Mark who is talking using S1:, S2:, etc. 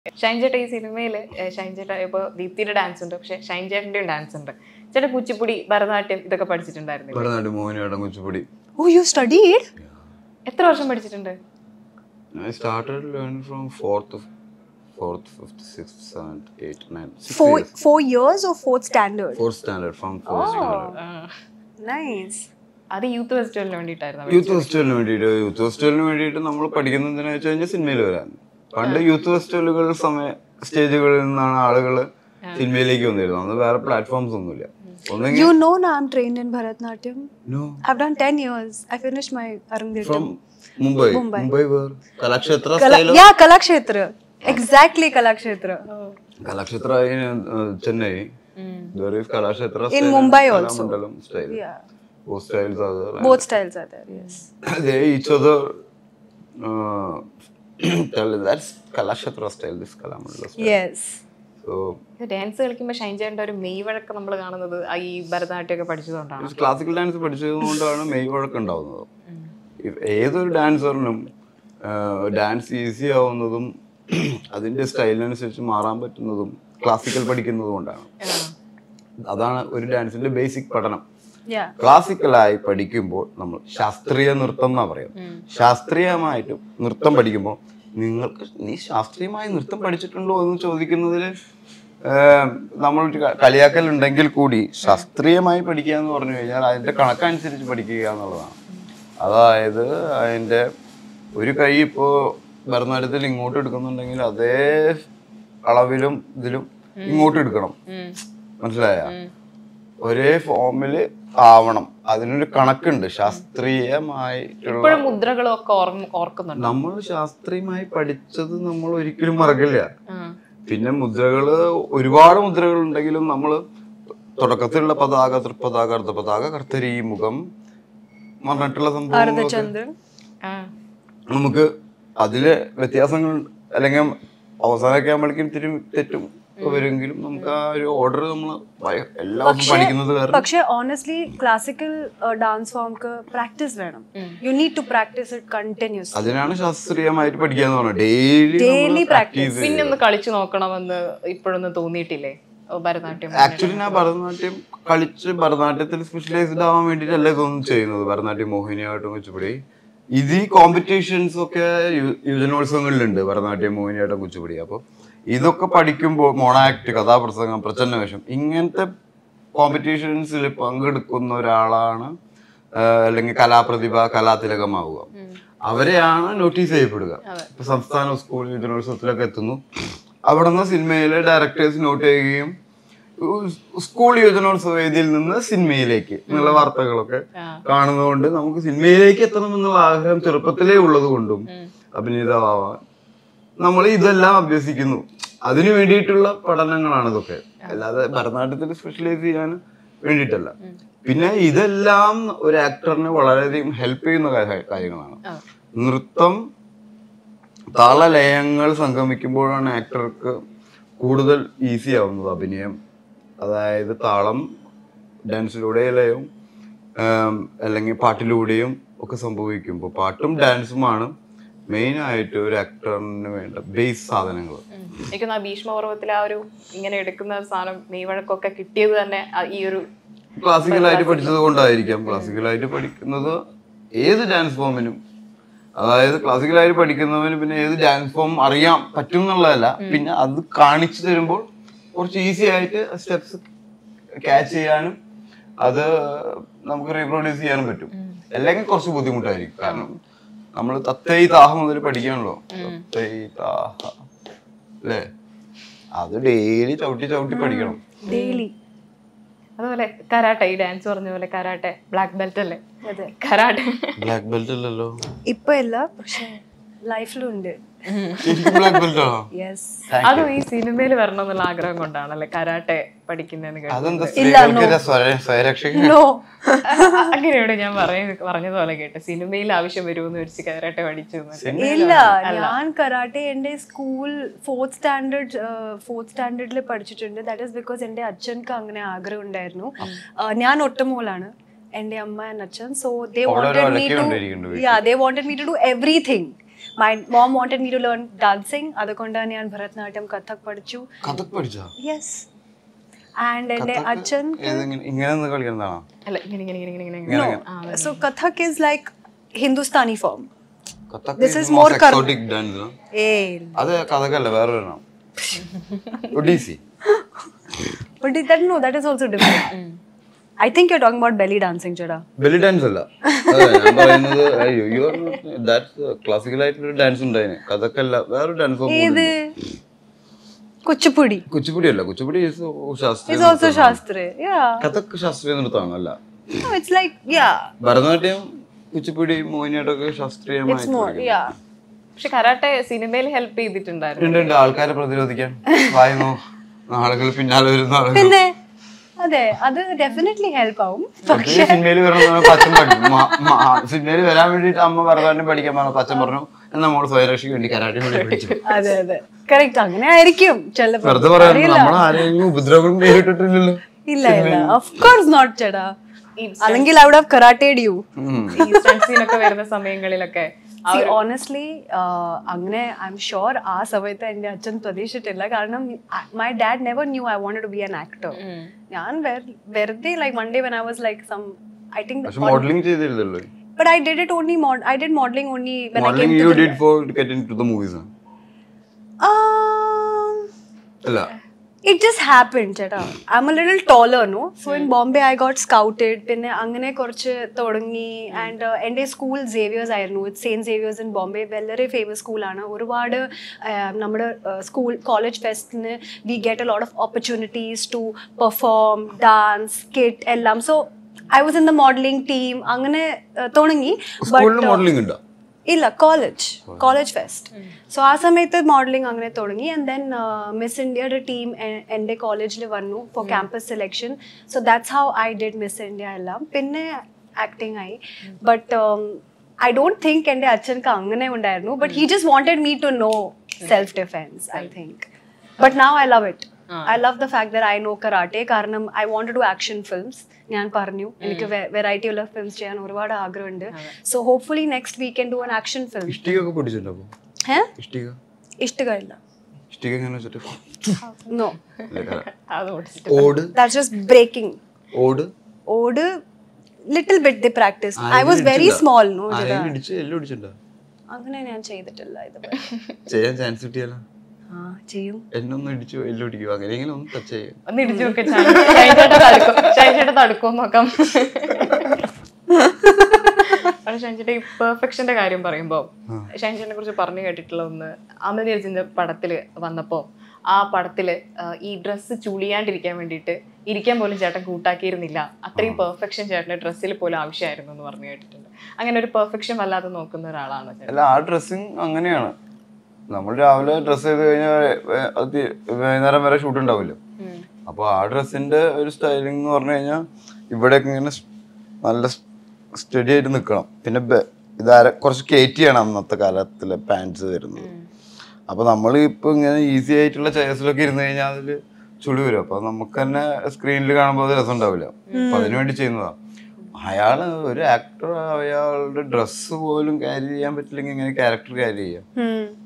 S1: ഷൈൻ ചേട്ടാ ഈ സിനിമയിൽ ഷൈൻ ചേട്ടാ ഇപ്പോൾ ദീപ്തിയുടെ ഡാൻസ് ഉണ്ട്, പക്ഷെ ഷൈൻ ചേട്ടന്റെയും ഡാൻസ് ഉണ്ട്. ചേട്ടാ കുച്ചിപ്പുടി, ഭരതനാട്യം ഇതൊക്കെ പഠിച്ചിട്ടുണ്ടായിരുന്നു?
S2: Bharatanatyam, Mohiniyattam, Kuchipudi.
S3: Oh, you studied?
S1: എത്ര വർഷം പഠിച്ചിട്ടുണ്ട്?
S2: I started learning from fourth, fifth, sixth, seventh, eighth, ninth.
S3: 4 years or fourth standard?
S2: Fourth standard, from fourth standard.
S3: Nice.
S1: അത് യൂത്ത് ഫെസ്റ്റിവലിന് വേണ്ടിയിട്ടായിരുന്നു.
S2: യൂത്ത് ഫെസ്റ്റിവലിന് വേണ്ടിയിട്ട് നമ്മൾ പഠിക്കുന്നത് എന്തിനാ വെച്ച് കഴിഞ്ഞാൽ സിനിമയിൽ വരാൻ. പണ്ട് യൂത്ത് ഫെസ്റ്റിവലുകൾ സ്റ്റേജുകളിൽ നിന്നാണ് ആളുകൾ സിനിമയിലേക്ക് വന്നിരുന്നത്. അന്ന് വേറെ പ്ലാറ്റ്ഫോംസ് ഒന്നുമില്ല.
S3: You know now I'm trained in Bharatanatyam.
S2: No.
S3: I've done 10 years. I finished my Arangetham.
S2: From Mumbai. Where? Kalakshetra
S3: style? Yeah, Kalakshetra. Exactly, Kalakshetra.
S2: Kalakshetra in Chennai. There is Kalakshetra
S3: in Mumbai also.
S2: Style.
S3: Yeah.
S2: Both styles are there.
S3: Both styles are there, yes.
S2: They each other tell that's Kalakshetra style, this Kalamandala style.
S3: Yes.
S2: So
S1: dance കളിക്കുമ്പോൾ ഷൈൻ ചേട്ടൻ്റെ ഒരു മെയ് വഴക്കം നമ്മൾ കാണുന്നത് ഈ ഭരതനാട്യമൊക്കെ പഠിച്ചതുകൊണ്ടാണ്.
S2: ക്ലാസിക്കൽ ഡാൻസ് പഠിച്ചതുകൊണ്ടാണ് മെയ് വഴക്കം ഉണ്ടാവുന്നത്. ഏതൊരു ഡാൻസറിനും ഡാൻസ് ഈസി ആവുന്നതും അതിന്റെ സ്റ്റൈലിനനുസരിച്ച് മാറാൻ പറ്റുന്നതും ക്ലാസിക്കൽ പഠിക്കുന്നത് കൊണ്ടാണ്. അതാണ് ഒരു ഡാൻസിന്റെ ബേസിക് പഠനം. ക്ലാസിക്കലായി പഠിക്കുമ്പോൾ നമ്മൾ ശാസ്ത്രീയ നൃത്തം എന്നാ പറയും. ശാസ്ത്രീയമായിട്ട് നൃത്തം പഠിക്കുമ്പോൾ നീ ശാസ്ത്രീയമായി നൃത്തം പഠിച്ചിട്ടുണ്ടോ എന്ന് ചോദിക്കുന്നതിൽ നമ്മൾ കളിയാക്കൽ ഉണ്ടെങ്കിൽ കൂടി ശാസ്ത്രീയമായി പഠിക്കുക എന്ന് പറഞ്ഞു കഴിഞ്ഞാൽ അതിന്റെ കണക്കനുസരിച്ച് പഠിക്കുക എന്നുള്ളതാണ്. അതായത് അതിന്റെ ഒരു കൈ ഇപ്പോ ഭരതനാട്യത്തിൽ ഇങ്ങോട്ട് എടുക്കുന്നുണ്ടെങ്കിൽ അതേ അളവിലും ഇതിലും ഇങ്ങോട്ട് എടുക്കണം. മനസ്സിലായ? ഒരേ ഫോമില് ആവണം. അതിനൊരു കണക്കുണ്ട് ശാസ്ത്രീയമായിട്ടുള്ള. നമ്മൾ ശാസ്ത്രീയമായി പഠിച്ചത് നമ്മൾ ഒരിക്കലും മറക്കില്ല. പിന്നെ മുദ്രകള് ഒരുപാട് മുദ്രകൾ ഉണ്ടെങ്കിലും നമ്മള് തുടക്കത്തിലുള്ള പതാക, തൃപ്പതാക, അർദ്ധപതാക, കർത്തരി, മുഖം പറഞ്ഞിട്ടുള്ള സംഭവം നമുക്ക് അതില് വ്യത്യാസങ്ങൾ അല്ലെങ്കിൽ അവസാനമൊക്കെ ആകുമ്പോഴേക്കും ഇത്തിരി തെറ്റും വരുമെങ്കിലും നമുക്ക് ആ ഒരു ഓർഡർ നമ്മൾ എല്ലാ ദിവസവും പഠിക്കുന്നത്.
S3: പക്ഷേ ഓണസ്റ്റ്ലി ക്ലാസിക്കൽ ഡാൻസ് ഫോംക്ക് പ്രാക്ടീസ് വേണം. You need to practice it continuously.
S2: അതിനാണ് ശാസ്ത്രീയമായിട്ട് പഠിക്കാന്ന് പറഞ്ഞത്.
S3: Daily practice.
S1: പിന്നെ ഒന്ന് കളിച്ചു നോക്കണമെന്ന് ഇപ്പോഴൊന്നും തോന്നിയിട്ടില്ലേ ഭരതനാട്യം?
S2: ആക്ച്വലി ഞാൻ ഭരതനാട്യം കളിച്ച് ഭരതനാട്യത്തിൽ സ്പെഷ്യലൈസ്ഡ് ആവാൻ വേണ്ടിയിട്ടല്ല ഇതൊന്നും ചെയ്യുന്നത്. ഭരതനാട്യം, മോഹിനിയാട്ടം, കുച്ചിപ്പുടി ഇത് ഈ കോമ്പറ്റീഷൻസ് ഒക്കെ യുവജനോത്സവങ്ങളിലുണ്ട്. ഭരതനാട്യം, മോഹിനിയാട്ടം, കുച്ചിപ്പുടി. അപ്പോൾ ഇതൊക്കെ പഠിക്കുമ്പോൾ മോണാക്ട്, കഥാപ്രസംഗം, പ്രച്ഛന്നവേഷം ഇങ്ങനത്തെ കോമ്പറ്റീഷൻസിൽ പങ്കെടുക്കുന്ന ഒരാളാണ് അല്ലെങ്കിൽ കലാപ്രതിഭ, കലാതിലകമാവുക. അവരെയാണ് നോട്ടീസ് ചെയ്യപ്പെടുക. ഇപ്പൊ സംസ്ഥാന സ്കൂൾ യുവജനോത്സവത്തിലൊക്കെ എത്തുന്നു. അവിടെ നിന്ന് സിനിമയിലെ ഡയറക്ടേഴ്സ് നോട്ട് ചെയ്യുകയും സ്കൂൾ യുവജനോത്സവ വേദിയിൽ നിന്ന് സിനിമയിലേക്ക് എന്നുള്ള വാർത്തകളൊക്കെ കാണുന്നതുകൊണ്ട് നമുക്ക് സിനിമയിലേക്ക് എത്തണം എന്നുള്ള ആഗ്രഹം ചെറുപ്പത്തിലേ ഉള്ളത് കൊണ്ടും അഭിനേതാവാൻ നമ്മൾ ഇതെല്ലാം അഭ്യസിക്കുന്നു. അതിനു വേണ്ടിയിട്ടുള്ള പഠനങ്ങളാണ് ഇതൊക്കെ. അല്ലാതെ ഭരതനാട്യത്തിൽ സ്പെഷ്യലൈസ് ചെയ്യാൻ വേണ്ടിയിട്ടല്ല. പിന്നെ ഇതെല്ലാം ഒരു ആക്ടറിനെ വളരെയധികം ഹെൽപ്പ് ചെയ്യുന്ന കാര്യങ്ങളാണ്. നൃത്തം, താളലയങ്ങൾ സംഗമിക്കുമ്പോഴാണ് ആക്ടർക്ക് കൂടുതൽ ഈസി ആവുന്നത് അഭിനയം. അതായത് താളം ഡാൻസിലൂടെ ലയവും അല്ലെങ്കിൽ പാട്ടിലൂടെയും ഒക്കെ സംഭവിക്കുമ്പോൾ പാട്ടും ഡാൻസുമാണ് മെയിൻ ആയിട്ട് ഒരു ആക്ടറിന് വേണ്ട ബേസ് സാധനങ്ങൾ.
S1: എനിക്ക് ഭീഷ്മപർവത്തിൽ ആ ഒരു ഇങ്ങനെ എടുക്കുന്ന സാധനം മെയ് വഴക്കൊക്കെ കിട്ടിയത് തന്നെ ഈ ഒരു
S2: ക്ലാസിക്കലായിട്ട് പഠിച്ചത് കൊണ്ടായിരിക്കാം. ക്ലാസിക്കലായിട്ട് പഠിക്കുന്നത് ഏത് ഡാൻസ് ഫോമിനും, അതായത് ക്ലാസിക്കലായിട്ട് പഠിക്കുന്നവന് പിന്നെ ഏത് ഡാൻസ് ഫോം അറിയാൻ പറ്റും എന്നുള്ളതല്ല, പിന്നെ അത് കാണിച്ചു തരുമ്പോൾ കുറച്ച് ഈസി ആയിട്ട് സ്റ്റെപ്സ് ക്യാച്ച് ചെയ്യാനും അത് നമുക്ക് റീപ്രൊഡ്യൂസ് ചെയ്യാനും പറ്റും. അല്ലെങ്കിൽ കുറച്ച് ബുദ്ധിമുട്ടായിരിക്കും. കാരണം നമ്മൾ തത്തൈ താഹ മുതൽ പഠിക്കണല്ലോ. തത്തൈ താഹ അല്ലേ? അത് ഡെയിലി ചവിട്ടി പഠിക്കണം.
S3: ഡെയിലി.
S1: അതുപോലെ കരാട്ടെ, ഈ ഡാൻസ് പറഞ്ഞ പോലെ കരാട്ടെ ബ്ലാക്ക് ബെൽറ്റ് അല്ലേ? കരാട്ടെ
S2: ബ്ലാക്ക് ബെൽറ്റ് അല്ലല്ലോ
S3: ഇപ്പൊ ഇല്ല, പക്ഷെ ലൈഫിലുണ്ട്.
S1: അതും ഈ സിനിമയിൽ വരണം എന്നുള്ള ആഗ്രഹം കൊണ്ടാണല്ലേ കരാട്ടെ പഠിക്കുന്നതെന്ന് അങ്ങനെയാണ് ഞാൻ പറഞ്ഞതുപോലെ കേട്ട്. സിനിമയിൽ ആവശ്യം വരുമെന്ന് വെച്ച് കരാട്ടെ പഠിച്ചു.
S3: ഇല്ല, ഞാൻ കരാട്ടെ എന്റെ സ്കൂൾ ഫോർത്ത് സ്റ്റാൻഡേർഡിൽ പഠിച്ചിട്ടുണ്ട്. ദാറ്റ് ഈസ് ബിക്കോസ് എന്റെ അച്ഛൻക്ക് അങ്ങനെ ആഗ്രഹം ഉണ്ടായിരുന്നു. ഞാൻ ഒറ്റമോളാണ്, എന്റെ അമ്മ ആൻഡ് അച്ഛൻ. So they wanted me to do everything. My mom wanted me to learn dancing. അതുകൊണ്ടാണ് ഞാൻ ഭരതനാട്യം കഥക് പഠിച്ചു.
S2: കഥക് പഠിച്ചാ?
S3: Yes. And എൻ്റെ അച്ഛൻ
S2: ഇങ്ങനെ കളിക്കുന്നതാണോ?
S1: അല്ല ഇങ്ങനെ
S3: So Kathak is like Hindustani form.
S2: This is more exotic dance.
S3: Eh.
S2: അത് കഥകല്ല വേറെ ഒരെണ്ണം. Odissi.
S3: But no, that is also different. I think you're talking about belly dancing, Chada.
S2: Belly dance അല്ല. ഞാൻ പറയുന്നത് that's classical ആയിട്ടുള്ള ഡാൻസ് ഉണ്ടായിന്. കഥക്കല്ല വേറെ dance form.
S3: ഏത്? കുച്ചിപ്പുടി.
S2: കുച്ചിപ്പുടി അല്ല. കുച്ചിപ്പുടി is ശാസ്ത്രീയ.
S3: Is also ശാസ്ത്രീയ. Yeah.
S2: കഥക് ശാസ്ത്രീയ നൃത്തമാണ് അല്ല.
S3: No, it's like yeah.
S2: Bharatanatyam Kuchipudi മോഹിനിയാട്ടമൊക്കെ ശാസ്ത്രീയമായി.
S3: It's more yeah.
S1: പക്ഷെ കരാട്ടെ സിനിമയിൽ ഹെൽപ്പ് ചെയ്തിട്ടുണ്ടായിരുന്നു.
S2: ആൾക്കാരെ പ്രതിരോധിക്കാൻ വായുമോ ആളുകൾ പിന്നാലെ വരുന്ന
S3: പിന്നെ അതെ അത് ഡെഫിനറ്റ്ലി ഹെൽപ്പ് ആവും. പക്ഷേ
S2: സിനിമയിൽ വരണം പച്ചൻ പഠിക്കും. സിനിമയിൽ വരാൻ വേണ്ടിട്ട് അമ്മ ഭരതനാട്യം പഠിക്കാൻ പറഞ്ഞു. പച്ചൻ പറഞ്ഞു എന്നാ മോള് സ്വയരക്ഷയ്ക്ക് വേണ്ടി കരാട്ടെ പഠിച്ചു.
S3: അതെ അതെ കറക്റ്റ് അങ്ങനെ ആയിരിക്കും ചിലപ്പോൾ.
S2: വെറുതെ പറയാൻ നമ്മൾ ആരെങ്കിലും ഉപദ്രവം നേരിട്ടിട്ടില്ലല്ലോ.
S3: ഇല്ല ഇല്ല ഓഫ് കോഴ്സ് നോട്ട് ചേട്ടാ. അല്ലെങ്കിൽ I would have karated you.
S1: ഈ സ്റ്റണ്ട് സീനൊക്കെ വരുന്ന സമയങ്ങളിലൊക്കെ
S3: ഓണസ്റ്റ്ലി അങ്ങനെ ഐ എം ഷുവർ ആ സമയത്ത് എൻ്റെ അച്ഛൻ പ്രതീക്ഷിച്ചിട്ടില്ല. കാരണം my dad never knew I wanted to be an actor. ഞാൻ വെറുതെ like one day when I was like some I think
S2: modelling ചെയ്തില്ലല്ലോ.
S3: but I did it only I did modeling only when
S2: modeling
S3: I came
S2: you
S3: to
S2: did for get into the movies alla
S3: it just happened cheta. I'm a little taller no, so in Bombay I got scouted pinne angane korchu thodungi and ende school Xavier's ആയിരുന്നു. It's St Xavier's in Bombay, വളരെ famous school ആണ്. ഒരുപാട് നമ്മുടെ school college fest ന് we get a lot of opportunities to perform dance skit എല്ലാം. So I was in the modeling team അങ്ങനെ തുടങ്ങി.
S2: സ്കൂളിൽ മോഡലിംഗ് ഉണ്ടോ?
S3: ഇല്ല കോളേജ് ഫെസ്റ്റ്. സോ ആ സമയത്ത് മോഡലിംഗ് അങ്ങനെ തുടങ്ങി. ആൻഡ് ദെൻ മിസ് ഇന്ത്യയുടെ ടീം എൻ്റെ കോളേജിൽ വന്നു for campus selection. So that's how I did Miss India എല്ലാം. പിന്നെ ആക്ടിങ് ആയി. ബട്ട് ഐ ഡോണ്ട് തിങ്ക് എൻ്റെ അച്ഛനക്ക് അങ്ങനെ ഉണ്ടായിരുന്നു. But he just wanted me to know self defence I think. But now I love it. I love the fact that I know karate കാരണം I want to do action films. ഞാൻ പറഞ്ഞു എനിക്ക് variety ഉള്ള films ചെയ്യാൻ ഒരുപാട് ആഗ്രഹമുണ്ട്. So hopefully next we can do an action film.
S2: ഇഷ്ടികയൊക്കെ പഠിച്ചിട്ടുണ്ടോ?
S3: ഇഷ്ടിക ഇല്ല.
S2: ഇഷ്ടിക എങ്ങനെ വെച്ചിട്ട്?
S3: No.
S2: ഓട്.
S3: That's just breaking. ഓട് little bit they practice. I was very small no. അങ്ങനെ ഞാൻ ചെയ്തിട്ടില്ല ഇതുവരെ.
S2: ചെയ്യാൻ ചാൻസ് കിട്ടിയാലോ?
S3: ചെയ്യും.
S2: എന്നൊന്നും ഇടിച്ചു എല്ലൊടിക്കും അങ്ങനെയെങ്കിലും ഒന്ന് ടച്ച് ചെയ്യും.
S1: ഒന്ന് ഇടിച്ചു നോക്കാം. ഷൈൻചേട്ടൻ തടുക്കുമോ നോക്കാം. ഷൈൻചേട്ടൻ ഈ പെർഫെക്ഷന്റെ കാര്യം പറയുമ്പോ ഷൈൻചേട്ടനെ കുറിച്ച് പറഞ്ഞു കേട്ടിട്ടുള്ള ഒന്ന് അമൽ നീരജിന്റെ പടത്തില് വന്നപ്പോ ആ പടത്തില് ഈ ഡ്രസ്സ് ചുളിയാണ്ടിരിക്കാൻ വേണ്ടിയിട്ട് ഇരിക്കാൻ പോലും ചേട്ടൻ കൂട്ടാക്കിയിരുന്നില്ല. അത്രയും പെർഫെക്ഷൻ ചേട്ടന്റെ ഡ്രസ്സിൽ പോലും ആവശ്യമായിരുന്നു എന്ന് പറഞ്ഞു കേട്ടിട്ടുണ്ട്. അങ്ങനെ ഒരു പെർഫെക്ഷൻ വല്ലാതെ നോക്കുന്ന ഒരാളാണ്.
S2: അല്ല ആ ഡ്രസ്സിങ് അങ്ങനെയാണ്. നമ്മൾ രാവിലെ ഡ്രസ്സ് ചെയ്ത് കഴിഞ്ഞാൽ വൈകുന്നേരം വരെ ഷൂട്ട് ഉണ്ടാവില്ല. അപ്പോൾ ആ ഡ്രസ്സിന്റെ ഒരു സ്റ്റൈലിംഗ് എന്ന് പറഞ്ഞു കഴിഞ്ഞാൽ ഇവിടെയൊക്കെ ഇങ്ങനെ നല്ല സ്റ്റഡി ആയിട്ട് നിൽക്കണം. പിന്നെ കുറച്ച് കയറ്റിയാണ് അന്നത്തെ കാലത്തിലെ പാൻസ് വരുന്നത്. അപ്പോൾ നമ്മൾ ഇപ്പോൾ ഇങ്ങനെ ഈസി ആയിട്ടുള്ള ചെയർസിലൊക്കെ ഇരുന്ന് കഴിഞ്ഞാൽ അതിൽ ചുളി വരും. അപ്പോൾ നമുക്ക് തന്നെ സ്ക്രീനിൽ കാണുമ്പോൾ അത് രസം ഉണ്ടാവില്ല. അപ്പം അതിനു വേണ്ടി ചെയ്യുന്നതാണ്. അയാള് ഒരു ആക്ടർ അയാളുടെ ഡ്രസ്സ് പോലും ക്യാരി ചെയ്യാൻ പറ്റില്ലെങ്കിൽ ഇങ്ങനെ ക്യാരക്ടർ ക്യാരി ചെയ്യാം.